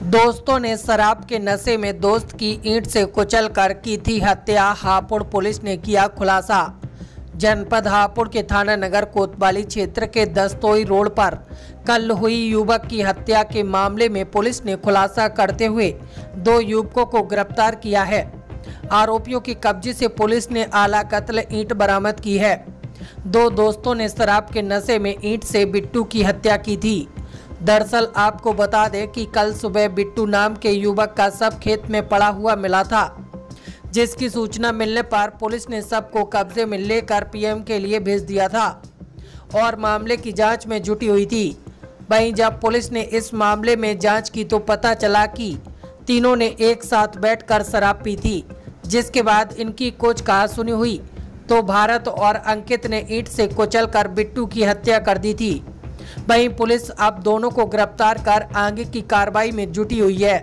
दोस्तों ने शराब के नशे में दोस्त की ईंट से कुचलकर की थी हत्या। हापुड़ पुलिस ने किया खुलासा। जनपद हापुड़ के थाना नगर कोतवाली क्षेत्र के दस्तोई रोड पर कल हुई युवक की हत्या के मामले में पुलिस ने खुलासा करते हुए 2 युवकों को गिरफ्तार किया है। आरोपियों के कब्जे से पुलिस ने आला कत्ल ईंट बरामद की है। 2 दोस्तों ने शराब के नशे में ईंट से बिट्टू की हत्या की थी। दरअसल आपको बता दें कि कल सुबह बिट्टू नाम के युवक का शव खेत में पड़ा हुआ मिला था, जिसकी सूचना मिलने पर पुलिस ने शव को कब्जे में लेकर पीएम के लिए भेज दिया था और मामले की जांच में जुटी हुई थी। वहीं जब पुलिस ने इस मामले में जांच की तो पता चला कि तीनों ने एक साथ बैठकर शराब पी थी, जिसके बाद इनकी कुछ कहासुनी हुई तो भारत और अंकित ने ईंट से कुचलकर बिट्टू की हत्या कर दी थी। वहीं पुलिस अब दोनों को गिरफ्तार कर आगे की कार्रवाई में जुटी हुई है।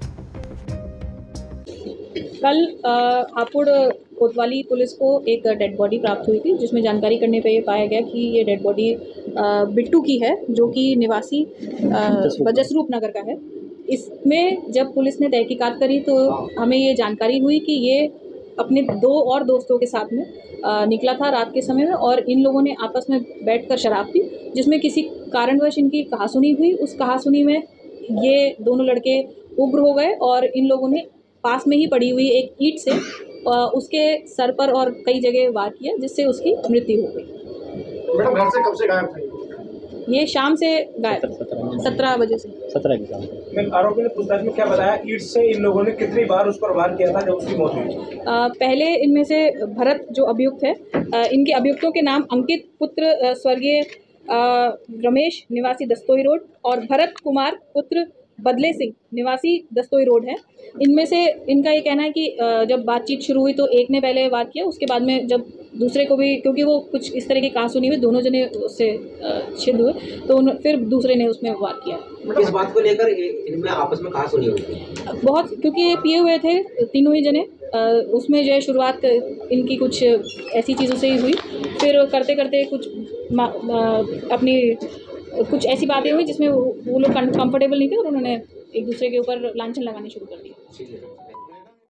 कल हापुड़ कोतवाली पुलिस को एक डेड बॉडी प्राप्त हुई थी, जिसमें जानकारी करने पे ये पाया गया कि ये डेड बॉडी बिट्टू की है, जो कि निवासी जसरूप नगर का है। इसमें जब पुलिस ने तहकीकात करी तो हमें ये जानकारी हुई कि ये अपने 2 और दोस्तों के साथ में निकला था रात के समय में, और इन लोगों ने आपस में बैठकर शराब पी, जिसमें किसी कारणवश इनकी कहासुनी हुई। उस कहासुनी में ये दोनों लड़के उग्र हो गए और इन लोगों ने पास में ही पड़ी हुई एक ईंट से उसके सर पर और कई जगह वार किया, जिससे उसकी मृत्यु हो गई। मैडम, घर से कब से गायब थे? ये शाम से गायब, 17 बजे से। 17 की शाम। आरोपी ने पूछताछ में क्या बताया, ईंट से इन लोगों ने कितनी बार उस पर वार किया था जब उसकी मौत हुई? पहले इनमें से भरत जो अभियुक्त है, इनके अभियुक्तों के नाम अंकित पुत्र स्वर्गीय रमेश निवासी दस्तोई रोड और भरत कुमार पुत्र बदले सिंह निवासी दस्तोई रोड है। इनमें से इनका ये कहना है कि जब बातचीत शुरू हुई तो एक ने पहले वार किया, उसके बाद में जब दूसरे को भी, क्योंकि वो कुछ इस तरह की कहासुनी हुई, दोनों जने उससे छिद हुए तो फिर दूसरे ने उसमें वार किया। इस बात को लेकर इनमें आपस में कहासुनी हुई थी बहुत, क्योंकि ये पिए हुए थे तीनों ही जने। उसमें जो है शुरुआत इनकी कुछ ऐसी चीज़ों से ही हुई, फिर करते करते कुछ अपनी कुछ ऐसी बातें हुई जिसमें वो लोग कंफर्टेबल नहीं थे और उन्होंने एक दूसरे के ऊपर लांछन लगाने शुरू कर दिया।